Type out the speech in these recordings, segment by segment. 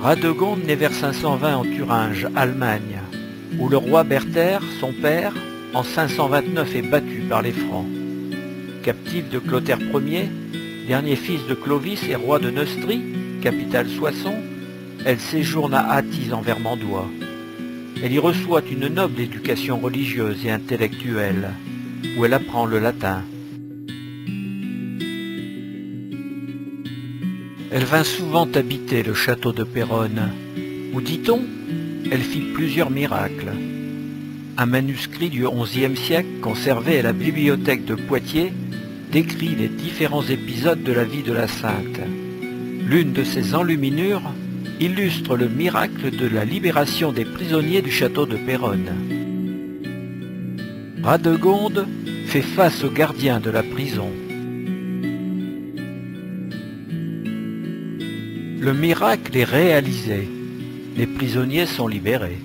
Radegonde naît vers 520 en Thuringe, Allemagne, où le roi Berthère, son père, en 529 est battu par les Francs. Captive de Clotaire Ier, dernier fils de Clovis et roi de Neustrie, capitale Soissons, elle séjourne à Athis en Vermandois. Elle y reçoit une noble éducation religieuse et intellectuelle, où elle apprend le latin. Elle vint souvent habiter le château de Péronne, où, dit-on, elle fit plusieurs miracles. Un manuscrit du XIe siècle, conservé à la bibliothèque de Poitiers, décrit les différents épisodes de la vie de la sainte. L'une de ces enluminures illustre le miracle de la libération des prisonniers du château de Péronne. Radegonde fait face aux gardiens de la prison. Le miracle est réalisé. Les prisonniers sont libérés.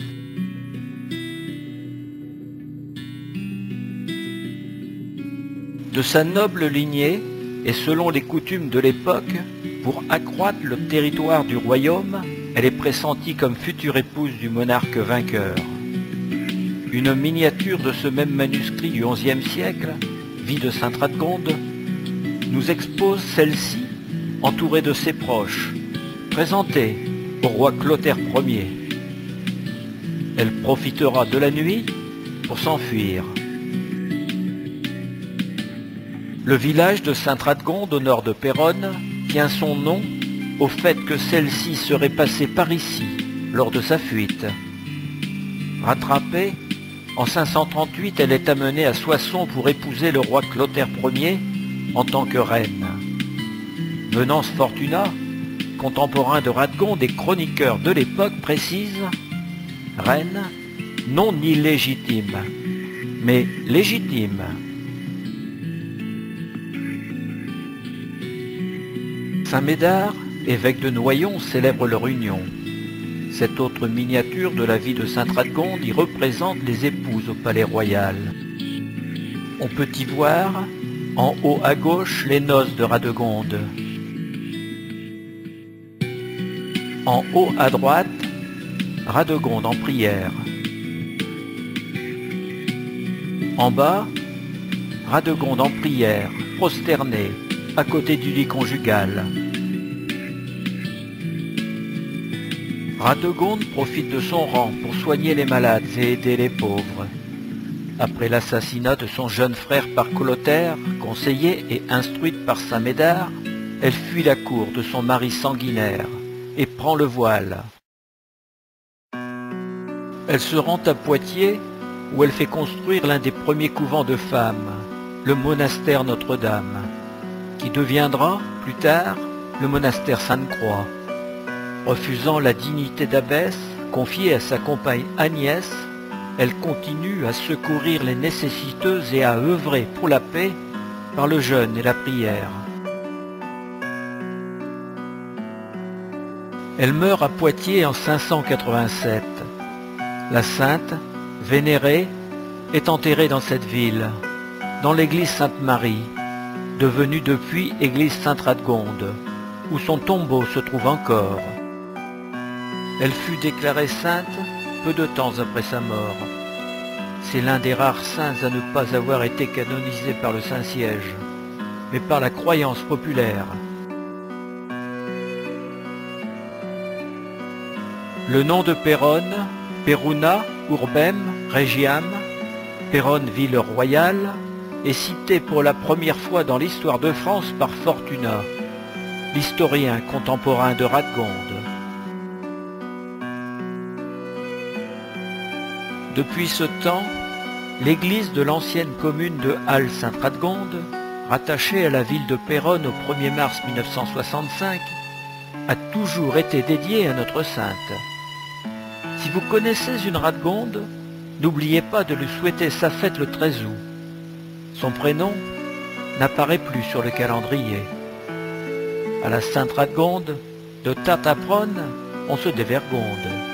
De sa noble lignée, et selon les coutumes de l'époque, pour accroître le territoire du royaume, elle est pressentie comme future épouse du monarque vainqueur. Une miniature de ce même manuscrit du XIe siècle, Vie de sainte Radegonde, nous expose celle-ci, entourée de ses proches, présentée au roi Clotaire Ier. Elle profitera de la nuit pour s'enfuir. Le village de Sainte-Radegonde, au nord de Péronne, tient son nom au fait que celle-ci serait passée par ici lors de sa fuite. Rattrapée, en 538, elle est amenée à Soissons pour épouser le roi Clotaire Ier en tant que reine. Venance Fortunat, contemporain de Radegonde et chroniqueur de l'époque, précise « reine, non illégitime, mais légitime ». Saint-Médard, évêque de Noyon, célèbre leur union. Cette autre miniature de la vie de sainte Radegonde y représente les épouses au palais royal. On peut y voir, en haut à gauche, les noces de Radegonde. En haut à droite, Radegonde en prière. En bas, Radegonde en prière, prosternée, à côté du lit conjugal. Radegonde profite de son rang pour soigner les malades et aider les pauvres. Après l'assassinat de son jeune frère par Clotaire, conseillée et instruite par Saint-Médard, elle fuit la cour de son mari sanguinaire et prend le voile. Elle se rend à Poitiers, où elle fait construire l'un des premiers couvents de femmes, le monastère Notre-Dame, qui deviendra, plus tard, le monastère Sainte-Croix. Refusant la dignité d'abbesse confiée à sa compagne Agnès, elle continue à secourir les nécessiteuses et à œuvrer pour la paix par le jeûne et la prière. Elle meurt à Poitiers en 587. La sainte, vénérée, est enterrée dans cette ville, dans l'église Sainte-Marie, devenue depuis église Sainte-Radegonde, où son tombeau se trouve encore. Elle fut déclarée sainte peu de temps après sa mort. C'est l'un des rares saints à ne pas avoir été canonisé par le Saint-Siège, mais par la croyance populaire. Le nom de Péronne, Peruna, Urbem, Regiam, Péronne ville royale, est cité pour la première fois dans l'histoire de France par Fortunat, l'historien contemporain de Radegonde. Depuis ce temps, l'église de l'ancienne commune de Halle-Sainte-Radegonde, rattachée à la ville de Péronne au 1er mars 1965, a toujours été dédiée à notre sainte. Si vous connaissez une Radegonde, n'oubliez pas de lui souhaiter sa fête le 13 août. Son prénom n'apparaît plus sur le calendrier. À la Sainte Radegonde, de Tartaprone, on se dévergonde.